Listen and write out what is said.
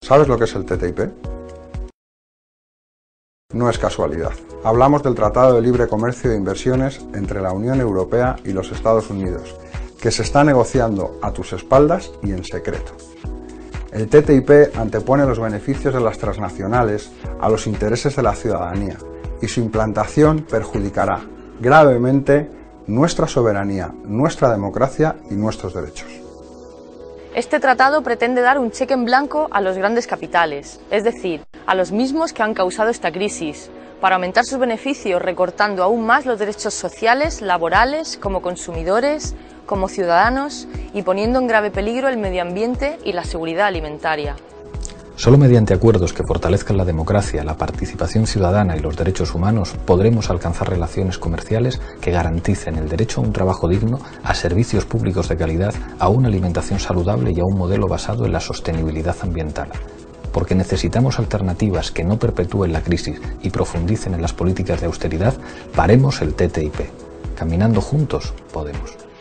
¿Sabes lo que es el TTIP? No es casualidad. Hablamos del Tratado de Libre Comercio e Inversiones entre la Unión Europea y los Estados Unidos, que se está negociando a tus espaldas y en secreto. El TTIP antepone los beneficios de las transnacionales a los intereses de la ciudadanía y su implantación perjudicará gravemente nuestra soberanía, nuestra democracia y nuestros derechos. Este tratado pretende dar un cheque en blanco a los grandes capitales, es decir, a los mismos que han causado esta crisis, para aumentar sus beneficios recortando aún más los derechos sociales, laborales, como consumidores, como ciudadanos y poniendo en grave peligro el medio ambiente y la seguridad alimentaria. Solo mediante acuerdos que fortalezcan la democracia, la participación ciudadana y los derechos humanos podremos alcanzar relaciones comerciales que garanticen el derecho a un trabajo digno, a servicios públicos de calidad, a una alimentación saludable y a un modelo basado en la sostenibilidad ambiental. Porque necesitamos alternativas que no perpetúen la crisis y profundicen en las políticas de austeridad, paremos el TTIP. Caminando juntos, podemos.